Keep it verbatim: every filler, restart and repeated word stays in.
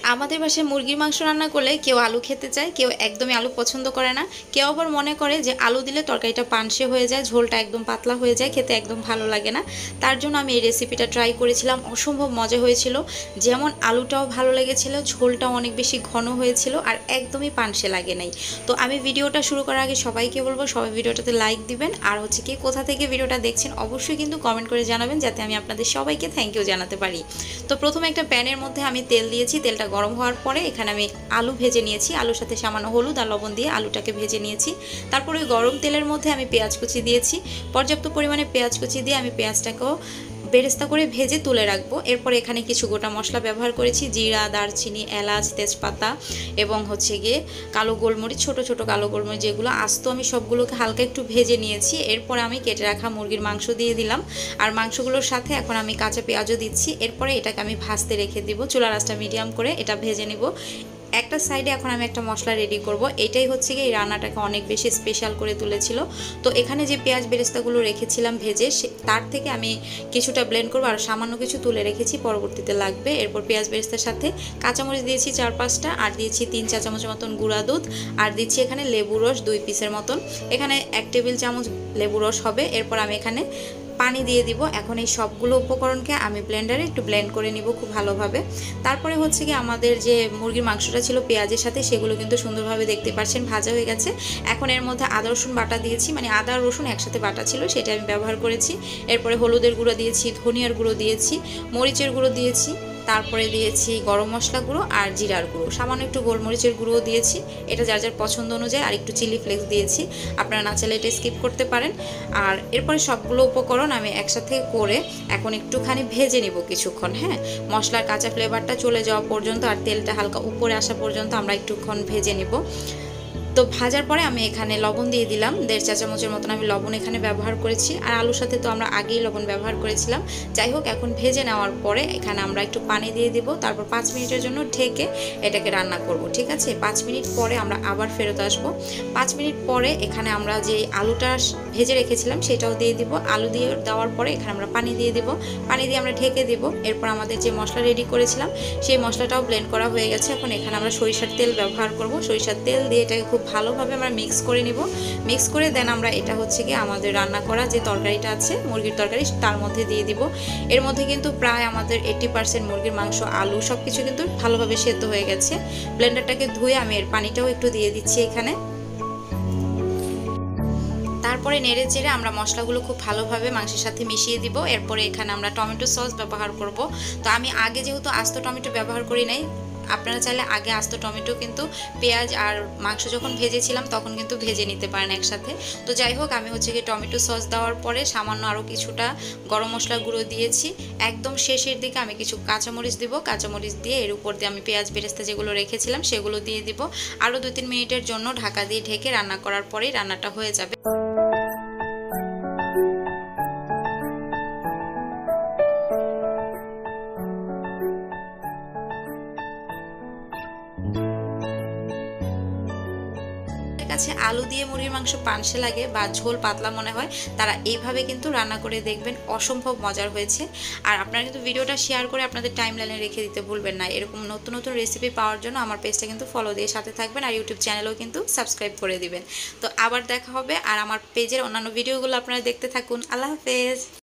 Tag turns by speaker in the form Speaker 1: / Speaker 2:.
Speaker 1: আমাদের বাসায় মুরগির মাংস রান্না করলে কেউ আলু খেতে চায়, কেউ একদমই আলু পছন্দ করে না, কেউ আবার মনে করে যে আলু দিলে তরকারিটা পানসে হয়ে যায়, ঝোলটা একদম পাতলা হয়ে যায়, খেতে একদম ভালো লাগে না। তার জন্য আমি এই রেসিপিটা ট্রাই করেছিলাম, অসম্ভব মজা হয়েছিল। যেমন আলুটাও ভালো লেগেছিল, ঝোলটাও অনেক বেশি ঘন হয়েছিল, আর একদমই পানসে লাগে নাই। তো আমি ভিডিওটা শুরু করার আগে সবাইকে বলবো সবাই ভিডিওটাতে লাইক দিবেন, আর হচ্ছে কি কোথা থেকে ভিডিওটা দেখছেন অবশ্যই কিন্তু কমেন্ট করে জানাবেন, যাতে আমি আপনাদের সবাইকে থ্যাংক ইউ জানাতে পারি। তো প্রথমে একটা প্যানের মধ্যে আমি তেল দিয়েছি, তেলটা গরম হওয়ার পরে এখানে আমি আলু ভেজে নিয়েছি, আলুর সাথে সামান্য হলুদ আর লবণ দিয়ে আলুটাকে ভেজে নিয়েছি। তারপরে ওই গরম তেলের মধ্যে আমি পেঁয়াজ কুচি দিয়েছি, পর্যাপ্ত পরিমাণে পেঁয়াজ কুচি দিয়ে আমি পেঁয়াজটাকেও বেরেস্তা করে ভেজে তুলে রাখবো। এরপর এখানে কিছু গোটা মশলা ব্যবহার করেছি, জিরা, দারচিনি, এলাচ, তেজপাতা এবং হচ্ছে গিয়ে কালো গোলমরিচ, ছোট ছোট কালো গোলমরিচ যেগুলো আস্ত, আমি সবগুলোকে হালকা একটু ভেজে নিয়েছি। এরপর আমি কেটে রাখা মুরগির মাংস দিয়ে দিলাম, আর মাংসগুলোর সাথে এখন আমি কাঁচা পেঁয়াজও দিচ্ছি। এরপরে এটাকে আমি ভাজতে রেখে দিব, চুলার আঁচটা মিডিয়াম করে এটা ভেজে নিব। একটা সাইডে এখন আমি একটা মশলা রেডি করব, এটাই হচ্ছে গিয়ে এই রান্নাটাকে অনেক বেশি স্পেশাল করে তুলেছিল। তো এখানে যে পেঁয়াজ বেরেস্তাগুলো রেখেছিলাম ভেজে, তার থেকে আমি কিছুটা ব্লেন্ড করবো, আর সামান্য কিছু তুলে রেখেছি, পরবর্তীতে লাগবে। এরপর পেঁয়াজ বেরেস্তার সাথে কাঁচামরিচ দিয়েছি চার পাঁচটা, আর দিয়েছি তিন চা চামচের মতন গুঁড়া দুধ, আর দিচ্ছি এখানে লেবু রস দুই পিসের মতন, এখানে এক টেবিল চামচ লেবু রস হবে। এরপর আমি এখানে পানি দিয়ে দিব। এখন এই সবগুলো উপকরণকে আমি ব্লেন্ডারে একটু ব্লেন্ড করে নিব খুব ভালোভাবে। তারপরে হচ্ছে কি আমাদের যে মুরগির মাংসটা ছিল পেঁয়াজের সাথে, সেগুলো কিন্তু সুন্দরভাবে দেখতে পাচ্ছেন ভাজা হয়ে গেছে। এখন এর মধ্যে আদা রসুন বাটা দিয়েছি, মানে আদা রসুন একসাথে বাটা ছিল, সেটা আমি ব্যবহার করেছি। এরপরে হলুদের গুঁড়ো দিয়েছি, ধনিয়ার গুঁড়ো দিয়েছি, মরিচের গুঁড়ো দিয়েছি, তারপরে দিয়েছি গরম মশলা গুঁড়ো আর জিরার গুঁড়ো, সামান্য একটু গোলমরিচের গুঁড়োও দিয়েছি, এটা যার যার পছন্দ অনুযায়ী, আর একটু চিলি ফ্লেক্স দিয়েছি, আপনারা না চাইলে এটা স্কিপ করতে পারেন। আর এরপরে সবগুলো উপকরণ আমি একসাথে করে এখন একটুখানি ভেজে নিব কিছুক্ষণ। হ্যাঁ, মশলার কাঁচা ফ্লেভারটা চলে যাওয়া পর্যন্ত আর তেলটা হালকা উপরে আসা পর্যন্ত আমরা একটুক্ষণ ভেজে নিব। তো ভাজার পরে আমি এখানে লবণ দিয়ে দিলাম, দেড় চা চামচের মতন আমি লবণ এখানে ব্যবহার করেছি, আর আলুর সাথে তো আমরা আগেই লবণ ব্যবহার করেছিলাম। যাই হোক, এখন ভেজে নেওয়ার পরে এখানে আমরা একটু পানি দিয়ে দিব, তারপর পাঁচ মিনিটের জন্য ঢেকে এটাকে রান্না করব। ঠিক আছে, পাঁচ মিনিট পরে আমরা আবার ফেরত আসব। পাঁচ মিনিট পরে এখানে আমরা যে আলুটা ভেজে রেখেছিলাম সেটাও দিয়ে দিব, আলু দিয়ে দেওয়ার পরে এখানে আমরা পানি দিয়ে দিব, পানি দিয়ে আমরা ঢেকে দিব। এরপর আমাদের যে মশলা রেডি করেছিলাম সেই মশলাটাও ব্লেন্ড করা হয়ে গেছে। এখন এখানে আমরা সরিষার তেল ব্যবহার করব, সরিষার তেল দিয়ে এটাকে খুব ভালোভাবে আমরা মিক্স করে নিব। মিক্স করে দেন আমরা এটা হচ্ছে কি আমাদের রান্না করা যে তরকারিটা আছে মুরগির তরকারি, তার মধ্যে দিয়ে দিব। এর মধ্যে কিন্তু প্রায় আমাদের এইটি পার্সেন্ট মুরগির মাংস, আলু সব কিছু কিন্তু ভালোভাবে সেদ্ধ হয়ে গেছে। ব্লেন্ডারটাকে ধুয়ে আমি এর পানিটাও একটু দিয়ে দিচ্ছি এখানে। তারপরে নেড়ে চেড়ে আমরা মশলাগুলো খুব ভালোভাবে মাংসের সাথে মিশিয়ে দিব। এরপরে এখানে আমরা টমেটো সস ব্যবহার করব। তো আমি আগে যেহেতু আস্ত টমেটো ব্যবহার করি নাই, আপনারা চাইলে আগে আস্ত টমেটো কিন্তু পেঁয়াজ আর মাংস যখন ভেজেছিলাম তখন কিন্তু ভেজে নিতে পারেন একসাথে। তো যাই হোক, আমি হচ্ছে কি টমেটো সস দেওয়ার পরে সামান্য আরও কিছুটা গরম মশলা গুঁড়ো দিয়েছি। একদম শেষের দিকে আমি কিছু কাঁচামরিচ দিব, কাঁচামরিচ দিয়ে এর উপর দিয়ে আমি পেঁয়াজ বেরেস্তা যেগুলো রেখেছিলাম সেগুলো দিয়ে দিব। আরও দু তিন মিনিটের জন্য ঢাকা দিয়ে ঢেকে রান্না করার পরেই রান্নাটা হয়ে যাবে। কাছে আলু দিয়ে মুরগির মাংস পানসে লাগে বা ঝোল পাতলা মনে হয়, তারা এইভাবে কিন্তু রান্না করে দেখবেন, অসম্ভব মজার হয়েছে। আর আপনারা কিন্তু ভিডিওটা শেয়ার করে আপনাদের টাইম লাইনে রেখে দিতে ভুলবেন না। এরকম নতুন নতুন রেসিপি পাওয়ার জন্য আমার পেজটা কিন্তু ফলো দিয়ে সাথে থাকবেন, আর ইউটিউব চ্যানেলেও কিন্তু সাবস্ক্রাইব করে দিবেন। তো আবার দেখা হবে, আর আমার পেজের অন্যান্য ভিডিওগুলো আপনারা দেখতে থাকুন। আল্লাহ হাফেজ।